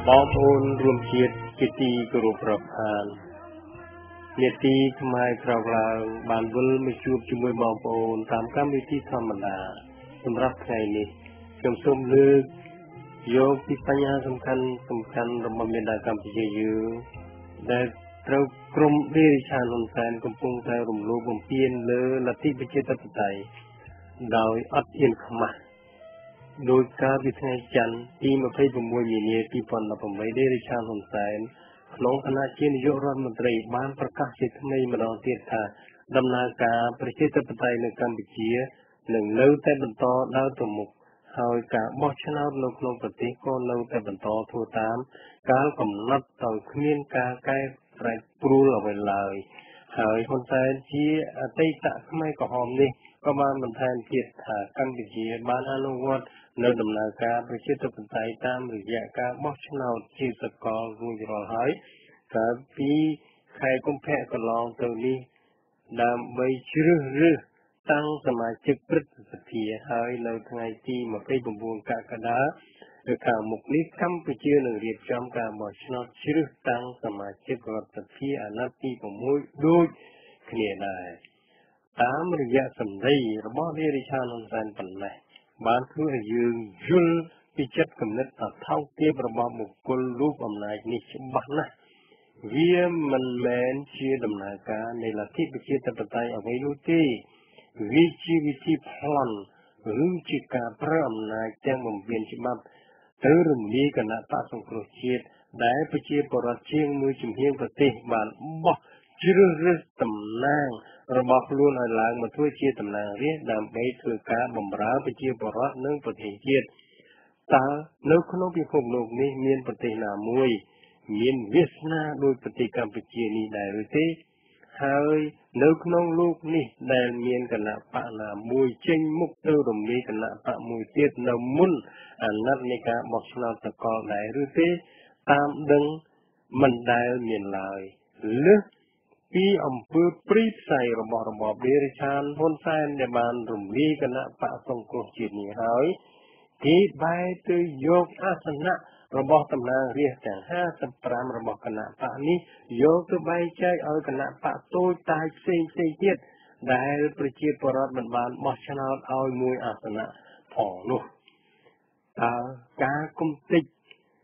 បងប្អូនរួមជាតិជាទីគោរពរាប់អាននាទីខ្មែរក្រោកឡើងបានវិលមកជួបជាមួយបងប្អូនតាមកម្មវិធីធម្មតាសម្រាប់ថ្ងៃនេះខ្ញុំសូមលើកយកពីបញ្ហាសំខាន់របស់មេដាកម្ពុជាយើងដែលត្រូវក្រុមដេរិឆានហ៊ុនសែនកំពុងតែរំលោភបំពានលើលទ្ធិប្រជាធិបតេយ្យដោយអត់ហ៊ានខ្មាស់ដោយការពីថ្ងៃច័ន្ទទី26មីនា2018ដេរិឆានហ៊ុនសែនក្នុងឋានៈជានាយករដ្ឋមន្ត្រីបានប្រកាសជាថ្មីម្ដងទៀតថាដំណើរការប្រជាធិបតេយ្យនៅកម្ពុជានឹងនៅតែបន្តដើរទៅមុខហើយការបោះឆ្នោតនៅក្នុងប្រទេសក៏នៅតែបន្តធ្វើតាមកាលកំណត់ដោយគ្មានការកែប្រែប្រួលអ្វីឡើយហើយហ៊ុនសែនជាអតីតខ្មែរក្រហមនេះក៏បានបន្ថែមទៀតថាកម្ពុជាបានអនុវត្តនៅដំណើរការប្រជាធិបតេយ្យតាមរយៈការបោះឆ្នោតជាសកលរួចរាល់ហើយកាលពីខែកុម្ភៈកន្លងទៅនេះដើម្បីជ្រើសរើសតាំងសមាជិកព្រឹទ្ធសភាហើយនៅថ្ងៃទី29កក្កដានៅខាងមុខនេះកម្ពុជានឹងរៀបចំការបោះឆ្នោតជ្រើសតាំងសមាជិករដ្ឋសភាអាណត្តិទី6ដូចគ្នាដែរតាមរយៈសម្ដីរបស់នាយរដ្ឋាភិបាលហ៊ុនសែនប៉ុណ្ណេះបានធ្វើឲ្យយើងយល់ពីចិត្តគំនិតដ៏ថោកទាបរបស់បុគ្គលរូបអំណាចនេះច្បាស់ណាស់វាមិនមែនជាដំណើរការនៃលទ្ធិប្រជាធិបតេយ្យអ្វីនោះទេវាជាវិធីប្លន់ឬជាការប្រើអំណាចទាំងបំពេញច្បាប់ទៅរំលាយគណៈបក្សសង្គ្រោះជាតិដែលប្រជាពលរដ្ឋជាងមួយជំនាញប្រទេសបានបោះជ្រើសរើសតំណាងរបស់ខ្លួនឲ្យឡើងមកធ្វើជាតំណាងរាស្ត្រដើម្បីធ្វើការបម្រើប្រជាពលរដ្ឋនិងប្រទេសជាតិតើនៅក្នុងពិភពលោកនេះមានប្រទេសណាមួយមានវាសនាដោយប្រទេសកម្ពុជានេះដែរឬទេហើយនៅក្នុងលោកនេះដែលមានគណៈបកណាមួយចេញមុខទៅរំលាយគណៈបកមួយទៀតនៅមុនអាណត្តិនៃការបោះឆ្នោតសកលដែរឬទេតាមដឹងមិនដែលមានឡើយលើសពីអំពើព្រីផ្សៃរបស់របបដេរិឆានហ៊ុនសែនដែលបានរំលាយគណៈបកសង្គ្រោះជាតិនេះហើយគេបែរទៅយកអាសនៈរបស់តំណាងរាស្ត្រទាំង55របស់គណៈបកនេះយកទៅបែងចែកឲ្យគណៈបកតូចតាចផ្សេងទៀតដែលប្រជាពលរដ្ឋមិនបានបោះឆ្នោតឲ្យមួយអាសនៈផងនោះតើការគំតិច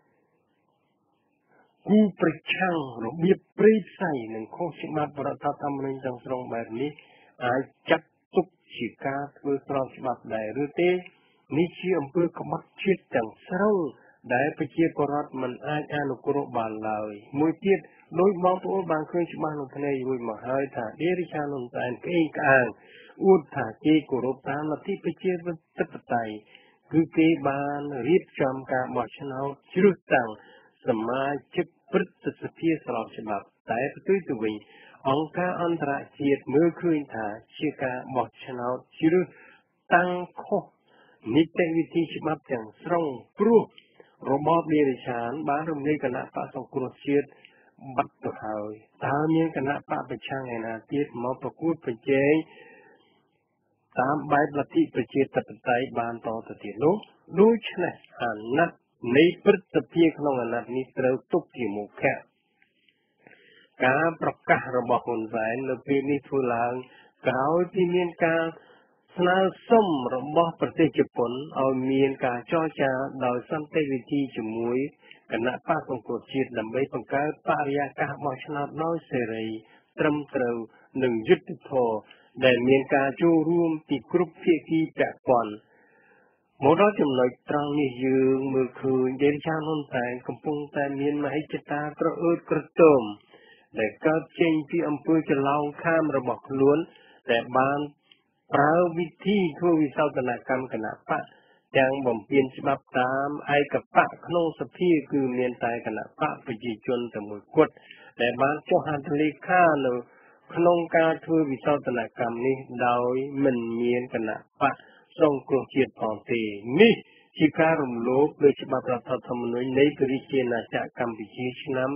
គូប្រឆាំងរបៀបព្រៃផ្សៃនិងខុសច្បាប់រដ្ឋធម្មនុញ្ញទាំងស្រុងបែបនេះអាចចាត់ទុកជាការធ្វើស្របច្បាប់ដែរឬទេនេះជាអំពើក្បត់ជាតិទាំងស្រុងដែលប្រជាពលរដ្ឋមិនអាចអនុគ្រោះបានឡើយមួយទៀតដោយបងប្អូនបានឃើញច្បាស់ក្នុងថ្ងៃរួចមកហើយថាដេរិឆានហ៊ុនសែនក្អេងក្អាងអួតថាគេគោរពតាមលទ្ធិប្រជាធិបតេយ្យគឺគេបានរៀបចំការបោះឆ្នោតជ្រើសតាំងសមាជិកព្រឹទ្ធសភាស្របច្បាប់តែផ្ទុយទៅវិញអង្គការអន្តរជាតិមើលឃើញថាជាការបោះឆ្នោតជ្រើសតាំងខុសនីតិវិធីច្បាប់ទាំងស្រុងព្រោះរបបដេរិឆានបានរំលាយគណៈបក្សសង្គ្រោះជាតិបាត់ទៅហើយតើមានគណៈបកប្រឆាំងឯណាទៀតមកប្រកួតប្រជែងតាមបែបលទ្ធិប្រជាធិបតេយ្យបានតទៅទៀតនោះដូច្នេះអាណត្តិនៃព្រឹទ្ធសភាក្នុងអាណត្តិនេះត្រូវទុកជាមុខៈការប្រកាសរបស់ហ៊ុនសែននៅពេលនេះធ្វើឡើងក្រោយពីមានការស្នើសុំរបស់ប្រទេសជប៉ុនឲ្យមានការចរចាដោយសន្តិវិធីជាមួយគណៈបក្សសង្គ្រោះជាតិដើម្បីបង្កើតបរិយាកាសបោះឆ្នោតដោយសេរីត្រឹមត្រូវនិងយុត្តិធម៌ដែលមានការចូលរួមពីគ្រប់ភាគីពាក់ព័ន្ធមកដល់ចំណុចត្រង់នេះយើងមើលឃើញដេរិឆានហ៊ុនសែនកំពុងតែមានមហិច្ឆតាក្រអឺតក្រទមដែលកើតចេញពីអំពើច្រឡោមខាមរបស់ខ្លួនដែលបានប្រើវិធីធ្វើវិសោធនកម្មគណៈបកទាំងបំពេញច្បាប់តាមឯកបកក្នុងសភាគឺមានតែគណៈបកប្រជាជនតែមួយគត់ដែលបានចុះហត្ថលេខានៅក្នុងការធ្វើវិសោធនកម្មនេះដោយមិនមានគណៈបកសង្គ្រោះជាតិផងទេនេះជាការរំលោភលើច្បាប់រដ្ឋធម្មនុញ្ញនៃប្រជាជាតិណាចក្រកម្ពុជាឆ្នាំ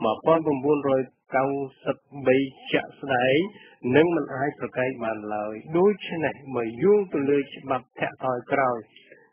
1993ជាក់ស្ដែងនឹងមិនអាចប្រកែកបានឡើយដូច្នេះមកយោងទៅលើច្បាប់ធាក់ថយក្រោយ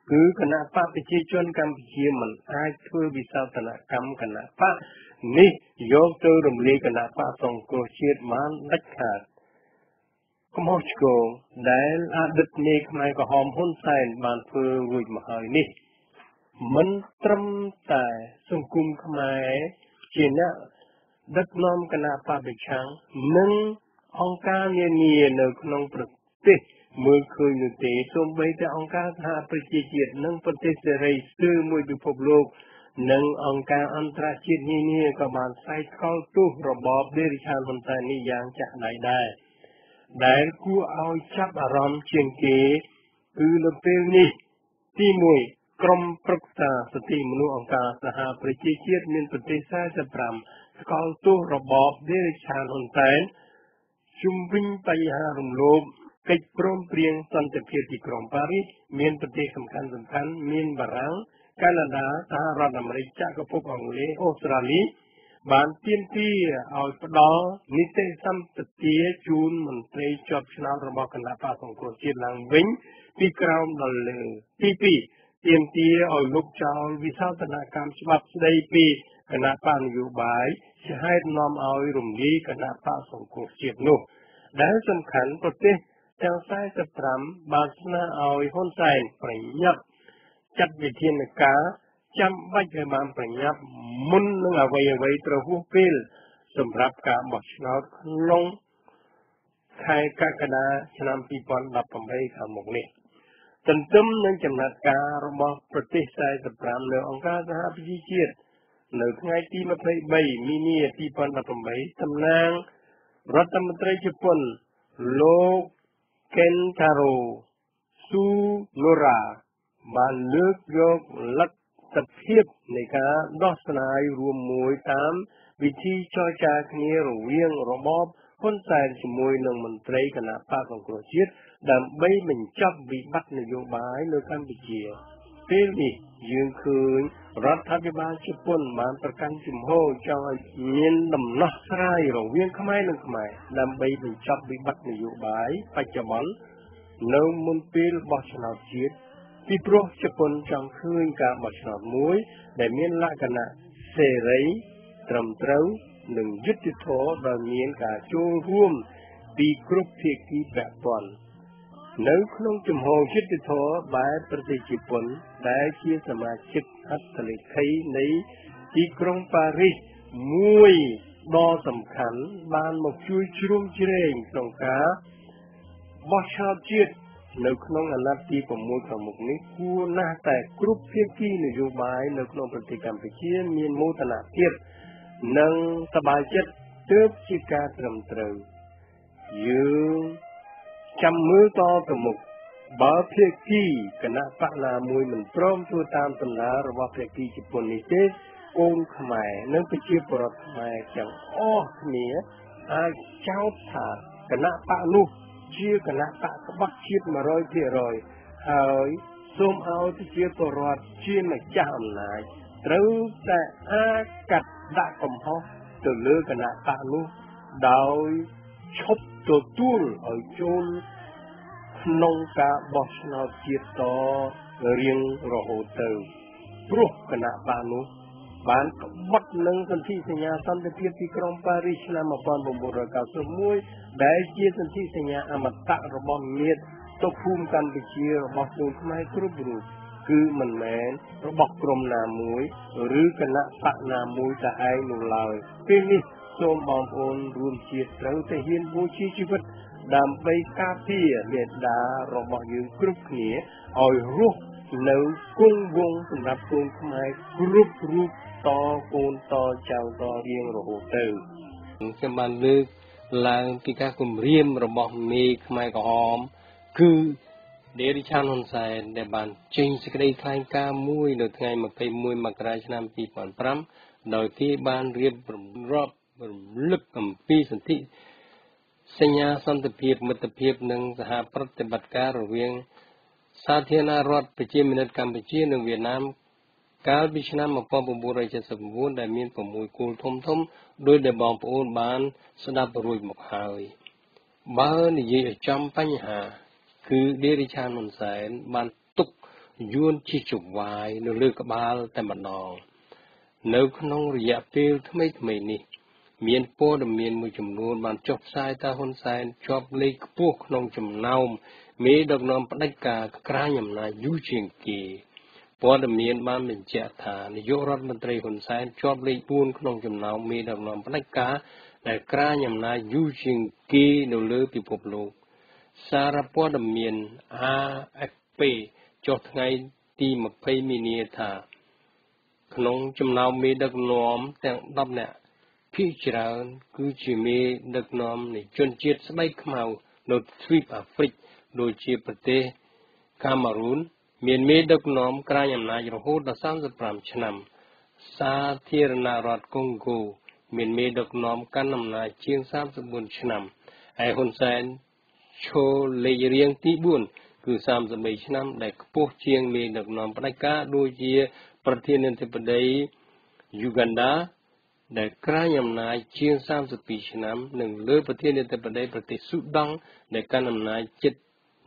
គឺគណៈបកប្រជាជនកម្ពុជាមិនអាចធ្វើវិសោធនកម្មគណៈបកនេះយកទៅរំលាយគណៈបកសង្គ្រោះជាតិបានដាច់ខាតកំហុសឆ្គងដែលអតីតមេខ្មែរក្រហមហ៊ុនសែនបានធ្វើរួចមកហើយនេះមិនត្រឹមតែសង្គមខ្មែរជាអ្នកដឹកនាំគណៈបកប្រឆាំងនិងអង្គការនានានៅក្នុងប្រទេសមើលឃើញនោះទេសូម្បីតែអង្គការសហប្រជាជាតិនិងប្រទេសសេរីស្ទើរមួយពិភពលោកនិងអង្គការអន្តរជាតិនានាក៏បានស្អែកស្កល់ទោសរបបដេរិឆានហ៊ុនសែននេះយ៉ាងចាក់ដៃដែរដែលគួរឲ្យចាប់អារម្មណ៍ជាងគេគឺនៅពេលនេះទី1ក្រុមប្រឹក្សាសិទ្ធិមនុស្សអង្គការសហប្រជាជាតិមានប្រទេស45ស្កល់ទោសរបបដេរិឆានហ៊ុនសែនជុំវិញបញ្ហារំលោភកិច្ចព្រមព្រៀងសន្តិភាពទីក្រុងប៉ារីសមានប្រទេសសំខាន់មានបារាំងកាណាដាសហរដ្ឋអាមេរិកចក្រភពអង់គ្លេសអូស្ត្រាលីបានទាមទារឲ្យផ្ដល់នីតិសម្បទាជូនមន្ត្រីជាប់ឆ្នោតរបស់គណៈបកសង្គ្រោះជាតិឡើងវិញពីក្រោមដល់លើទី2ទាមទារឲ្យលុបចោលវិសោធនកម្មច្បាប់ស្ដីពីគណៈបកនយោបាយជាហេតុនាំឲ្យរំលាយគណៈបកសង្គ្រោះជាតិនោះដែលសំខាន់ប្រទេសទាំង45បានស្នើឲ្យហ៊ុនសែនប្រញាប់ចាត់វិធានការចាំបាច់ឲ្យបានប្រញាប់មុននឹងអ្វីត្រូវហួសពេលសម្រាប់ការបោះឆ្នោតក្នុងខែកក្កដាឆ្នាំ2018ខាងមុខនេះទន្ទឹមនឹងចំណាត់ការរបស់ប្រទេស45នៅអង្គការសហប្រជាជាតិនៅថ្ងៃទី23មីនា2018តំណាងរដ្ឋមន្ត្រីជប៉ុនលោក Kentaro Tsunoda បានលើកយកលទ្ធភាពនៃការដោះស្រាយរួមមួយតាមវិធីចរចាគ្នារវាងរបបហ៊ុនសែនជាមួយនឹងមន្ត្រីគណៈបកសង្គ្រោះជាតិដើម្បីបញ្ចប់វិបត្តិនយោបាយនៅកម្ពុជាពេលនេះយើងឃើញរដ្ឋាភិបាលជប៉ុនបានប្រកាន់ជំហរចង់ឲ្យមានដំណោះស្រាយរវាងខ្មែរនិងខ្មែរដើម្បីបញ្ចប់វិបត្តិនយោបាយបច្ចុប្បន្ននៅមុនពេលបោះឆ្នោតជាតិពីព្រោះជប៉ុនចង់ឃើញការបោះឆ្នោតមួយដែលមានលក្ខណៈសេរីត្រឹមត្រូវនិងយុត្តិធម៌ដោយមានការចូលរួមពីគ្រប់ភាគីពាក់ព័ន្ធនៅក្នុងជំហរយុត្តិធម៌បែបប្រទេសជប៉ុនដែលជាសមាជិកហត្ថលេខីនៃទីក្រុងប៉ារីសមួយដ៏សំខាន់បានមកជួយជ្រោមជ្រែងក្នុងការបោះឆ្នោតជាតិនៅក្នុងអាណត្តិទី6ខាងមុខនេះគួរណាស់តែគ្រប់ភាគីនយោបាយនៅក្នុងប្រទេសកម្ពុជាមានមោទនភាពនិងសប្បាយចិត្តទើបជាការត្រឹមត្រូវយើងចាំមើលតទៅមុខបើភាគីគណៈបកណាមួយមិនព្រមធ្វើតាមដំណើររបស់ភាគីជប៉ុននេះទេកូនខ្មែរនិងប្រជាពលរដ្ឋខ្មែរទាំងអស់គ្នាអាចចោទថាគណៈបកនោះជាគណៈបកក្បត់ជាតិ 100% ហើយសូមឲ្យប្រជាពលរដ្ឋជាម្ចាស់អំណាចត្រូវតែអាចកាត់ដាក់កំហុសទៅលើគណៈបកនោះដោយឈប់ទទួលឲ្យចូលក្នុងការបោះឆ្នោតជាតិតរៀងរហូតទៅព្រោះគណៈបកនោះបានក្បត់នឹងសន្ធិសញ្ញាសន្តិភាពទីក្រុងប៉ារីសឆ្នាំ1991ដែលជាសន្ធិសញ្ញាអមតៈរបស់មាតុភូមិកម្ពុជារបស់កូនខ្មែរគ្រប់រូបគឺមិនមែនរបស់ក្រុមណាមួយឬគណៈបកណាមួយតែឯងនោះឡើយពេលនេះសូមបងប្អូនរួមជាតិត្រូវតែហ៊ានបូជាជីវិតដើម្បីការពារមេដារបស់យើងគ្រប់គ្នាឲ្យរស់នៅគង់វង្សសម្រាប់កូនខ្មែរគ្រប់រូបតកូនតចៅតរៀងរហូតទៅខ្ញុំបានលើកឡើងពីការគម្រាមរបស់មេខ្មែរក្រហមគឺដេរិឆានហ៊ុនសែនដែលបានចេញសេចក្តីថ្លែងការណ៍មួយនៅថ្ងៃ21មករាឆ្នាំ2005ដោយគេបានរៀបរាប់រំលឹកអំពីសន្ធិសញ្ញាសន្តិភាពមិត្តភាពនិងសហប្រតិបត្តិការរវាងសាធារណរដ្ឋប្រជាមានិតកម្ពុជានិងវៀតណាមកាលពីឆ្នាំ1979ដែលមាន6គោលធំដោយដែលបងប្អូនបានស្ដាប់រួចមកហើយបើនិយាយឲ្យចំបញ្ហាគឺដេរិឆានហ៊ុនសែនបានទុកយួនជាចវាយនៅលើក្បាលតែម្ដងនៅក្នុងរយៈពេលថ្មីនេះមានព័ត៌មានមួយចំនួនបានចុះផ្សាយថាហ៊ុនសែនជាប់លេខខ្ពស់ក្នុងចំណោមមេដឹកនាំផ្ដាច់ការក្រាញអំណាចយូរជាងគេព័ត៌មានបានបញ្ជាក់ថានាយករដ្ឋមន្ត្រីហ៊ុនសែនជាប់លេខ4ក្នុងចំណោមមេដឹកនាំផ្ដាច់ការដែលក្រាញអំណាចយូរជាងគេនៅលើពិភពលោកសារព័ត៌មាន AFP ចុះថ្ងៃទី20មីនាថាក្នុងចំណោមមេដឹកនាំទាំង10នាក់ភាគច្រើនគឺជាមេដឹកនាំនៃជនជាតិស្បែកខ្មៅនៅទ្វីបអាហ្វ្រិកដូចជាប្រទេសកាមេរូនមានមេដឹកនាំក្រាញអំណាចរហូតដល់35ឆ្នាំសាធារណរដ្ឋកុងហ្គោមានមេដឹកនាំកាន់អំណាចជាង34ឆ្នាំហើយហ៊ុនសែនឈរលេខរៀងទី4គឺ33ឆ្នាំដែលខ្ពស់ជាងមេដឹកនាំផ្ដាច់ការដូចជាប្រធានាធិបតីយូហ្គាន់ដាដែលក្រាញអំណាចជាង32ឆ្នាំនិងលើប្រធានាធិបតីប្រទេសស៊ូដង់ដែលកាន់អំណាចជិត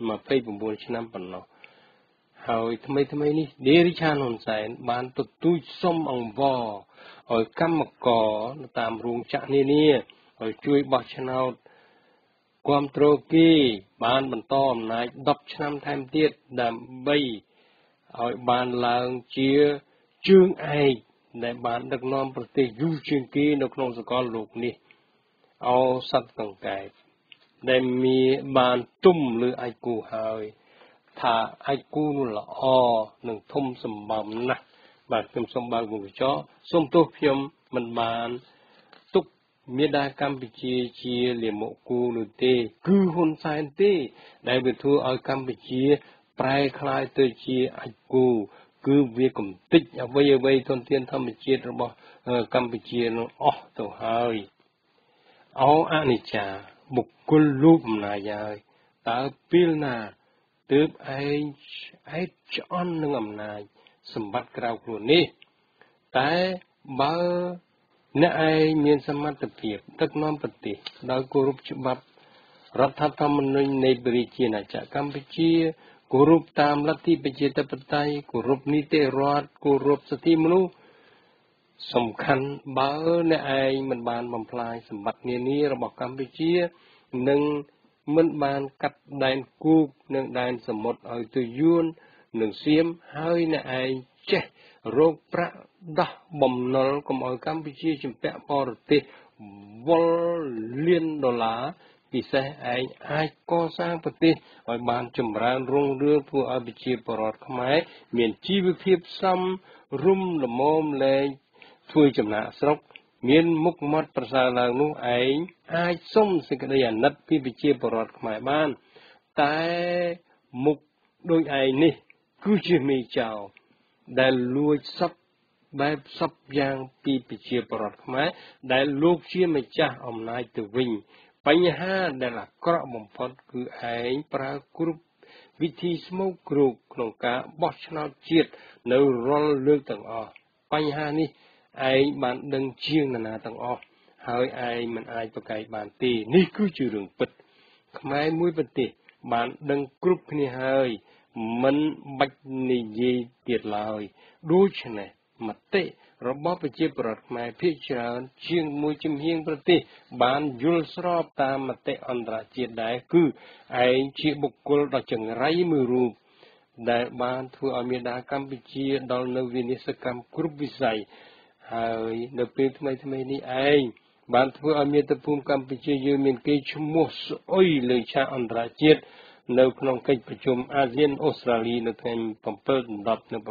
29ឆ្នាំប៉ុណ្ណោះហើយថ្មីនេះនាយរិឆានហ៊ុនសែនបានទទូចសុំអង្វរឲ្យកម្មករតាមរោងចក្រនានាឲ្យជួយបោះឆ្នោតគាំទ្រគេបានបន្តអំណាច10ឆ្នាំថែមទៀតដើម្បីឲ្យបានឡើងជាជើងឯកដែលបានដឹកនាំប្រទេសយូរជាងគេនៅក្នុងសកលលោកនេះអោសត្វកង្កែបដែលមានបានទុំលើឯកគូហើយថាឯកគូនោះល្អនិងធំសម្បំណាស់បាទខ្ញុំសូមបើកវងកញ្ចក់សូមទោសខ្ញុំមិនបានទុកមេដាកម្ពុជាជាលាមកគូនោះទេគឺហ៊ុនសែនទេដែលវាធ្វើឲ្យកម្ពុជាប្រែក្លាយទៅជាឯកគូគឺវាកំតិចអ្វីធនធានធម្មជាតិរបស់កម្ពុជានោះអស់ទៅហើយអោអនិច្ចាបុគ្គលលោកអំណាចហើយតើពេលណាទើបឯងឆ្អន់នឹងអំណាចសម្បត្តិក្រៅខ្លួននេះតែបើអ្នកឯងមានសមត្ថភាពដឹកនាំប្រទេសដោយគោរពច្បាប់រដ្ឋធម្មនុញ្ញនៃប្រជាណាចក្រកម្ពុជាគោរពតាមលទ្ធិប្រជាធិបតេយ្យគោរពនីតិរដ្ឋគោរពសិទ្ធិមនុស្សសំខាន់បើអ្នកឯងមិនបានបំផ្លាញសម្បត្តិនានារបស់កម្ពុជានិងមិនបានកាត់ដែនគូកនិងដែនសមុទ្រឲ្យទៅយួននិងសៀមហើយអ្នកឯងចេះរកប្រាក់ដោះបំណុលកុំឲ្យកម្ពុជាជំពាក់បរទេសវល់លានដុល្លារពិសេសឯងអាចកសាងប្រទេសឲ្យបានចម្រើនរុងរឿងធ្វើឲ្យប្រជាពលរដ្ឋខ្មែរមានជីវភាពសមរម្យល្មមលែងធ្វើចំណាកស្រុកមានមុខមាត់ប្រសើរឡើងនោះឯងអាចសុំសេចក្តីអាណិតពីប្រជាពលរដ្ឋខ្មែរបានតែមុខដូចឯងនេះគឺជាមេចៅដែលលួចសពបែបសពយ៉ាងពីប្រជាពលរដ្ឋខ្មែរដែលលោកជាម្ចាស់អំណាចទៅវិញបញ្ហាដែលអាក្រក់បំផុតគឺឯងប្រើគ្រប់វិធីស្មោកគ្រោកក្នុងការបោះឆ្នោតជាតិនៅរាល់លើកទាំងអស់បញ្ហានេះឯងបានដឹងជាងនរណាទាំងអស់ហើយឯងមិនអាចប្រកែកបានទេនេះគឺជារឿងពិតខ្មែរមួយប្រទេសបានដឹងគ្រប់គ្នាហើយមិនបាច់និយាយទៀតឡើយដូច្នេះមតិរបស់ប្រជាពលរដ្ឋខ្មែរភាគច្រើនជាងមួយជំហានប្រទេសបានយល់ស្របតាមមតិអន្តរជាតិដែរគឺឯងជាបុគ្គលដ៏ចង្រៃមួយរូបដែលបានធ្វើឲ្យមាតាកម្ពុជាដល់នៅវិនិស្សកម្មគ្រប់វិស័យហើយនៅពេលថ្មីនេះឯងបានធ្វើឲ្យមាតុភូមិកម្ពុជាយើងមានកេរ្តិ៍ឈ្មោះស្អុយលើឆាកអន្តរជាតិនៅក្នុងកិច្ចប្រជុំអាស៊ានអូស្ត្រាលីនៅថ្ងៃ7 10និង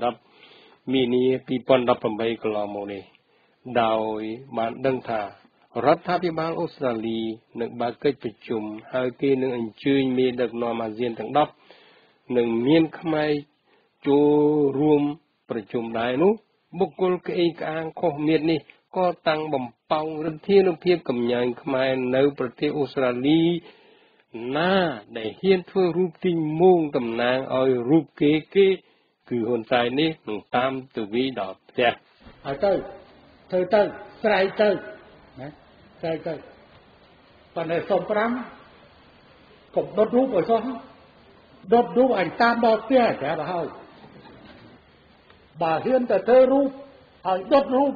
8 មីនា2018កន្លងមកនេះដោយបានដឹងថារដ្ឋាភិបាលអូស្ត្រាលីនឹងបើកកិច្ចប្រជុំហើយគេនឹងអញ្ជើញមេដឹកនាំអាស៊ានទាំង10និងមានខ្មែរចូលរួមប្រជុំដែរនោះបុគ្គលក្អេងក្អាងខុសមាត្រនេះក៏តាំងបំផង់រិទ្ធានុភាពកម្ញាញខ្មែរនៅប្រទេសអូស្ត្រាលីណាដែលហ៊ានធ្វើរូបទីងមងតំណាងឲ្យរូបគេគឺហ៊ុនសែននេះនឹងតាមទៅវីដល់ផ្ទះហើយទៅធ្វើទៅស្រែកទៅណាស្រែកទៅប៉ុន្តែសុំ5កុំដុតរូបឲ្យសោះដុតរូបអញតាមដល់ផ្ទះប្រាប់ឲ្យ bà hiên ta thơ rụp hỏi đốt rụp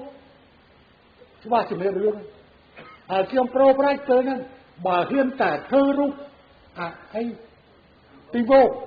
bà chỉ biết lương khi ông pro break tới nè bà hiên ta thơ rụp hay tình vô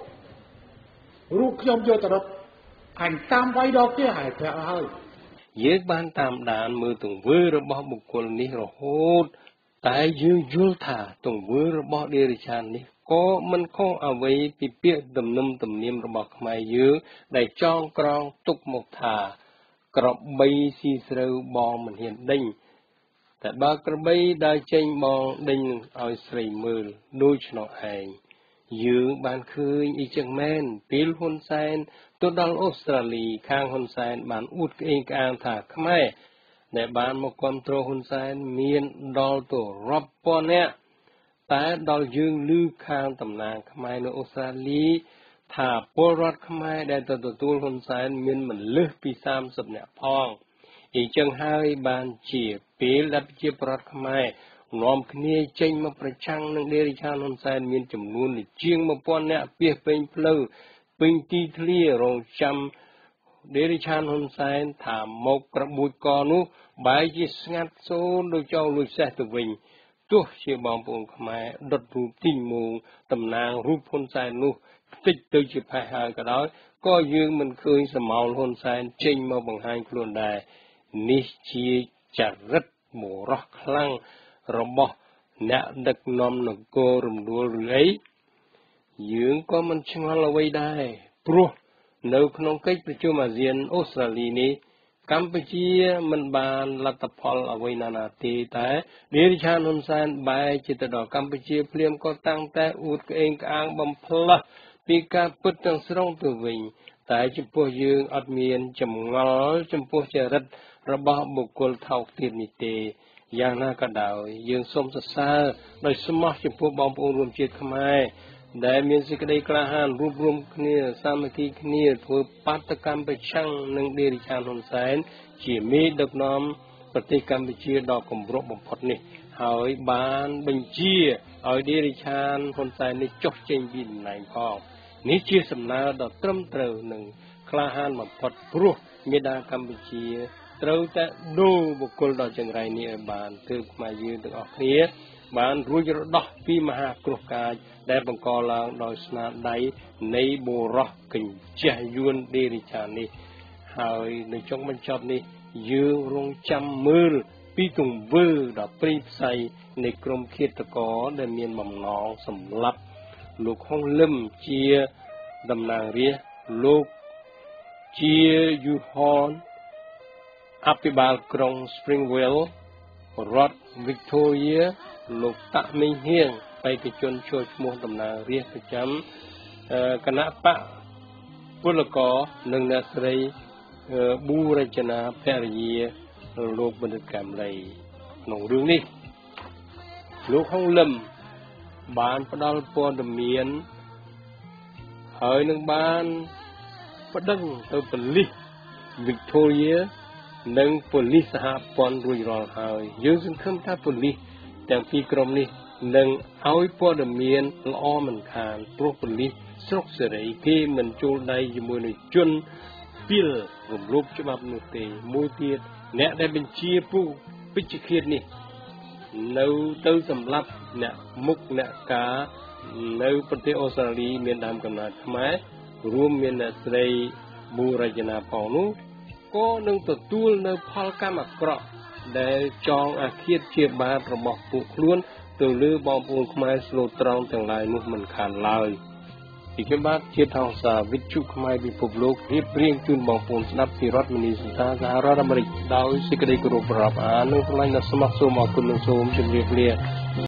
rụp khi ông vô ta đốt ảnh tam quay đó kia hải thẹo hơi យើងបានតាមដានមើលទង្វើរបស់បុគ្គលនេះរហូតតែយើងយល់ថាទង្វើរបស់ដេរិឆាននេះក៏មិនខុសអ្វីពីពាក្យទំនំទំនៀមរបស់ខ្មែរយើងដែលចងក្រងទុកមកថាក្របីស៊ីស្រូវបងមិនហ៊ានដេញតែបើក្របីដើរចេញបងដេញឲ្យស្រីមើលដូច្នោះឯងយើងបានឃើញអីចឹងមែនពេលហ៊ុនសែនទៅដល់អូស្ត្រាលីខាងហ៊ុនសែនបានអួតក្អេងក្អាងថាខ្មែរដែលបានមកគ្រប់គ្រងហ៊ុនសែនមានដល់ទៅរាប់ពាន់នាក់តែដល់យើងឮខាងតំណាងខ្មែរនៅអូស្ត្រាលីថាពលរដ្ឋខ្មែរដែលទៅទទួលហ៊ុនសែនមានមិនលើសពី30នាក់ផងអីចឹងហើយបានជាពេលដែលប្រជាពលរដ្ឋខ្មែរនាំគ្នាចេញមកប្រឆាំងនឹងដេរិឆានហ៊ុនសែនមានចំនួនជាង 1000 នាក់ពាសពេញផ្លូវពេញទីធ្លារងចាំដេរិឆានហ៊ុនសែនថាមកក្របួចកនោះបែរជាស្ងាត់សូនដូចចោលលួចសេះទៅវិញទោះជាបងប្អូនខ្មែរដុតរូបទីងមងតំណាងរូបហ៊ុនសែននោះតិចទៅជាផេះហើយក៏ដោយក៏យើងមិនឃើញសមោលហ៊ុនសែនចេញមកបង្ហាញខ្លួនដែរនេះជាចរិតមរោះខ្លាំងរបស់អ្នកដឹកនាំនគររំដួលឬអីយើងក៏មិនឆ្ងល់អ្វីដែរព្រោះនៅក្នុងកិច្ចប្រជុំអាស៊ានអូស្ត្រាលីនេះកម្ពុជាមិនបានលទ្ធផលអ្វីណាៗទេតែដេរិឆានហ៊ុនសែនបែរជាទៅដល់កម្ពុជាភ្លាមក៏តាំងតែអួតក្អេងក្អាងបំផ្លាស់ពីការពិតទាំងស្រុងទៅវិញតែចំពោះយើងអត់មានចម្ងល់ចំពោះចរិតរបស់បុគ្គលថោកទាបនេះទេយ៉ាងណាក៏ដោយយើងសូមសរសើរដោយស្មោះចំពោះបងប្អូនរួមជាតិខ្មែរដែលមានសេចក្តីក្លាហានរួបរวมគ្នាសាមគ្គីគ្នាធ្វើបាតកម្មប្រឆាំងនឹងដេរិឆានហ៊ុនសែនជាមេដឹកនាំប្រទេសកម្ពុជាដ៏គម្រប់បំផុតនេះហើយបានបញ្ជាឲ្យដេរិឆានហ៊ុនសែននេះចុះចេញពីតំណែងផងនេះជាសំណើដ៏ត្រឹមត្រូវនិងក្លាហានបំផុតព្រោះមេដាកម្ពុជាត្រូវតែដូរបុគ្គលដ៏ចង្រៃនេះឲ្យបានទើបខ្មែរយើងទាំងអស់គ្នាបានរួចរដោះពីមហាគ្រោះកាចដែលបង្កឡើងដោយស្នាដៃនៃបុរសកញ្ចេះយួនដេរិឆាននេះហើយនៅចុងបញ្ចប់នេះយើងរងចាំមើលពីទង្វើដ៏ព្រៃផ្សៃនៃក្រុមឃាតករដែលមានបំណងសម្លាប់លោកហុងលឹមជាតំណាងរាស្ត្រលោកជាយូហនអភិបាលក្រុង Springvale រដ្ឋ Victoria លោកតាក់មីងហៀងបេក្ខជនចូលឈ្មោះតំណាងរាស្ត្រប្រចាំគណៈបកពលករនិងអ្នកស្រីប៊ូរចនាភរិយាលោកបណ្ឌិតកាមលីក្នុងរឿងនេះលោកហុងលឹមបានផ្ដល់ព័ត៌មានហើយនឹងបានប្តឹងទៅប៉ូលីស Victoria និងប៉ូលីសសហព័ន្ធរួចរាល់ហើយយើងសង្ឃឹមថាប៉ូលីសទាំងពីរក្រុមនេះនឹងឲ្យព័ត៌មានល្អមិនខានព្រោះប៉ូលីសស្រុកសេរីគេមិនចូលដៃជាមួយនឹងជនពីលរំលោភច្បាប់នោះទេមួយទៀតអ្នកដែលបញ្ជាពួកពេជ្ឈឃាតនេះនៅទៅសម្លាប់អ្នកមុខអ្នកការនៅប្រទេសអូស្ត្រាលីមានដើមកំណើតខ្មែររួមមានអ្នកស្រីប៊ូរចនាផងនោះក៏នឹងទទួលនៅផលកម្មអាក្រក់ដែលចងអាឃាតជាបាបរបស់ពួកខ្លួនទៅលើបងប្អូនខ្មែរស្លូតត្រង់ទាំងឡាយនោះមិនខានឡើយពីខ្ញុំបាទជាថោសាវិទ្យុខ្មែរពិភពលោករៀបរៀងជូនបងប្អូនស្ដាប់ពីរដ្ឋមីនីសូតាសហរដ្ឋអាមេរិកដោយសេចក្តីគោរពរាប់អាននិងថ្លែងដល់ស្មោះសូមអរគុណនិងសូមជម្រាបលា